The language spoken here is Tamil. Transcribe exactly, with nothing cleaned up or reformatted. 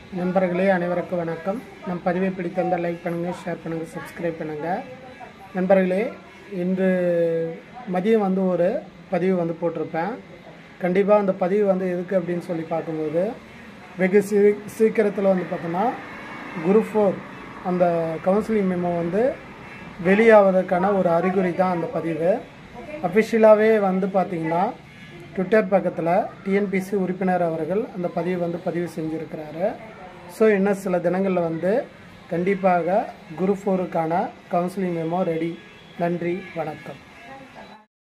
நண்பர்களே அனைவருக்கும் வணக்கம். நம் பதிவை பிடித்திருந்தால் லைக் பண்ணுங்கள், ஷேர் பண்ணுங்கள், சப்ஸ்கிரைப் பண்ணுங்கள். நண்பர்களே, இன்று மதியம் வந்து ஒரு பதிவு வந்து போட்டிருப்பேன். கண்டிப்பாக அந்த பதிவு வந்து எதுக்கு அப்படின்னு சொல்லி பார்க்கும்போது, வெகு சீ சீக்கிரத்தில் வந்து பார்த்தோன்னா குரூப் ஃபோர் அந்த கவுன்சிலிங் மெமோ வந்து வெளியாவதற்கான ஒரு அறிகுறி தான் அந்த பதிவு. அஃபிஷியலாகவே வந்து பார்த்திங்கன்னா ட்விட்டர் பக்கத்தில் டிஎன்பிஎஸ்சி உறுப்பினர் அவர்கள் அந்த பதிவு வந்து பதிவு செஞ்சுருக்கிறாரு. ஸோ இன்னும் சில தினங்களில் வந்து கண்டிப்பாக குரூப் ஃபோருக்கான கவுன்சிலிங் மெமோ ரெடி. நன்றி, வணக்கம்.